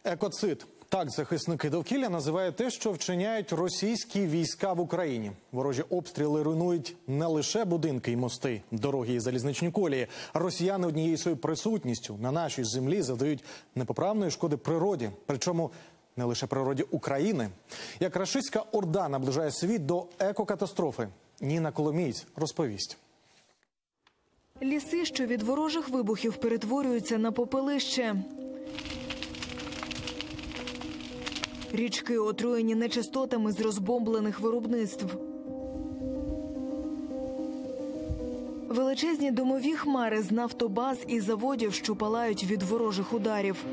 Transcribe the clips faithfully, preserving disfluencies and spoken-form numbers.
Екоцид. Так захисники довкілля називають те, що вчиняють російські війська в Україні. Ворожі обстріли руйнують не лише будинки і мости, дороги і залізничні колії. Росіяни однією своєю присутністю на нашій землі завдають непоправної шкоди природі. Причому не лише природі України. Як рашистська орда наближає світ до екокатастрофи, Ніна Коломієць розповість. Ліси, що від ворожих вибухів перетворюються на попелище. Річки, отруєні нечистотами з розбомблених виробництв. Величезні димові хмари з нафтобаз і заводів, що палають від ворожих ударів.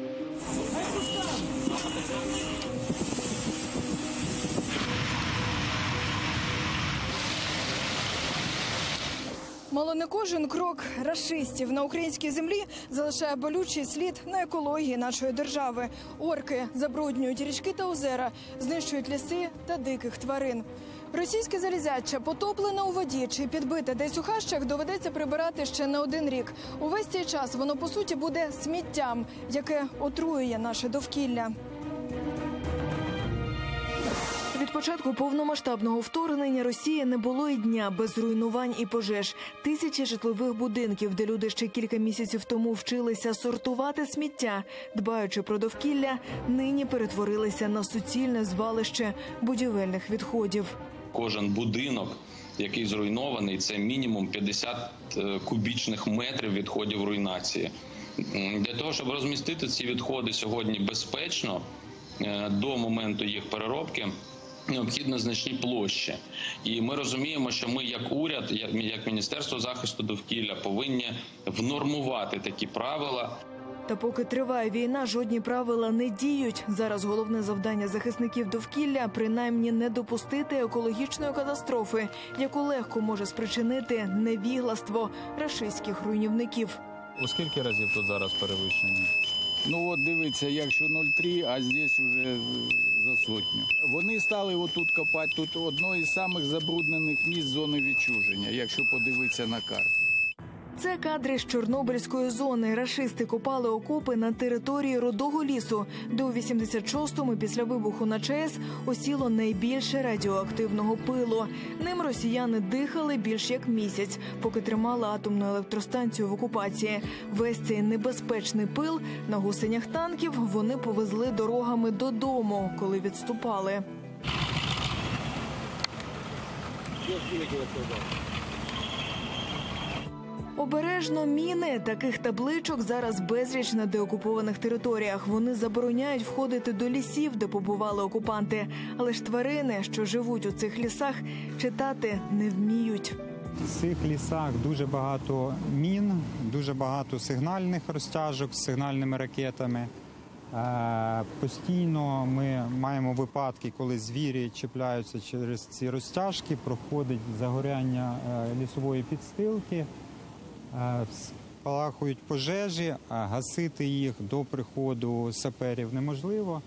Мало не кожен крок рашистів на українській землі залишає болючий слід на екології нашої держави. Орки забруднюють річки та озера, знищують ліси та диких тварин. Російське залізяча, потоплене у воді чи підбите десь у хащах, доведеться прибирати ще не один рік. Увесь цей час воно, по суті, буде сміттям, яке отруює наше довкілля. Від початку повномасштабного вторгнення Росії не було і дня без руйнувань і пожеж. Тисячі житлових будинків, де люди ще кілька місяців тому вчилися сортувати сміття, дбаючи про довкілля, нині перетворилися на суцільне звалище будівельних відходів. Кожен будинок, який зруйнований, це мінімум п'ятдесят кубічних метрів відходів руйнації. Для того, щоб розмістити ці відходи сьогодні безпечно, до моменту їх переробки, необхідно значні площі. І ми розуміємо, що ми як уряд, як Міністерство захисту довкілля повинні внормувати такі правила. Та поки триває війна, жодні правила не діють. Зараз головне завдання захисників довкілля – принаймні не допустити екологічної катастрофи, яку легко може спричинити невігластво рашистських руйнівників. У скільки разів тут зараз перевищення? Ну от дивіться, якщо нуль цілих три, а здесь вже за сотню. Вони стали отут копати, тут одно із самих забруднених місць зони відчуження, якщо подивитися на карту. Це кадри з Чорнобильської зони. Рашисти копали окопи на території Рудого лісу, де у вісімдесят шостому після вибуху на ЧАЕС осіло найбільше радіоактивного пилу. Ним росіяни дихали більш як місяць, поки тримали атомну електростанцію в окупації. Весь цей небезпечний пил на гусенях танків вони повезли дорогами додому, коли відступали. Обережно міни. Таких табличок зараз безліч на деокупованих територіях. Вони забороняють входити до лісів, де побували окупанти. Але ж тварини, що живуть у цих лісах, читати не вміють. В цих лісах дуже багато мін, дуже багато сигнальних розтяжок з сигнальними ракетами. Постійно ми маємо випадки, коли звірі чіпляються через ці розтяжки, проходить загоряння лісової підстилки. Спалахують пожежі, а гасити їх до приходу саперів неможливо.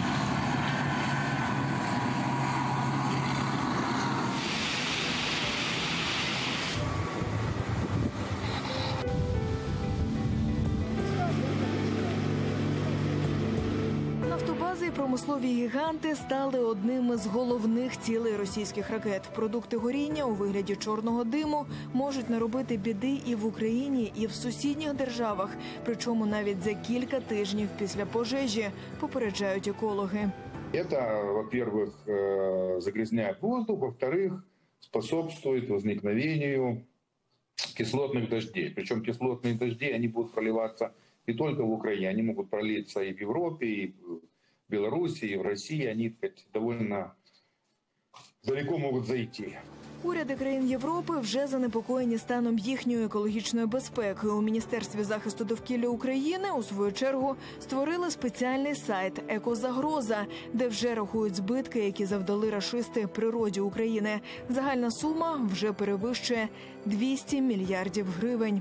Нафтобази і промислові гіганти стали одним із головних цілей російських ракет. Продукти горіння у вигляді чорного диму можуть наробити біди і в Україні, і в сусідніх державах. Причому навіть за кілька тижнів після пожежі, попереджають екологи. Це, во-первых, загрязняє воздух, во-вторых, способствует возникновению кислотных дождей. Причем кислотные дожди, они будут проливаться не только в Украине, они могут пролиться и в Европе, и в Беларуси, и в России. Они довольно далеко могут зайти. Уряди країн Європи вже занепокоєні станом їхньої екологічної безпеки. У Міністерстві захисту довкілля України, у свою чергу, створили спеціальний сайт «Екозагроза», де вже рахують збитки, які завдали рашисти природі України. Загальна сума вже перевищує двісті мільярдів гривень.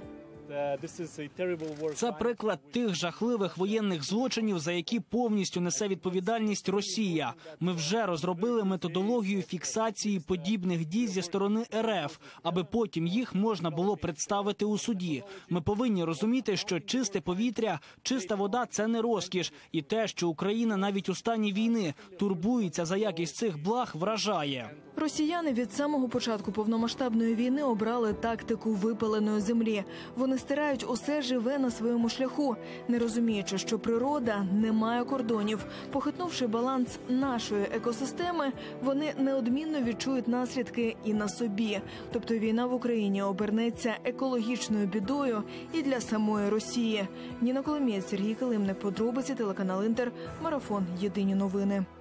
Це приклад тих жахливих воєнних злочинів, за які повністю несе відповідальність Росія. Ми вже розробили методологію фіксації подібних дій зі сторони РФ, аби потім їх можна було представити у суді. Ми повинні розуміти, що чисте повітря, чиста вода – це не розкіш. І те, що Україна навіть у стані війни турбується за якість цих благ, вражає. Росіяни від самого початку повномасштабної війни обрали тактику випаленої землі. Вони стирають усе живе на своєму шляху, не розуміючи, що природа не має кордонів. Похитнувши баланс нашої екосистеми, вони неодмінно відчують наслідки і на собі. Тобто війна в Україні обернеться екологічною бідою і для самої Росії. Ніна Коломієць, Сергій Килимник, подробиці, телеканал Інтер, Марафон, Єдині новини.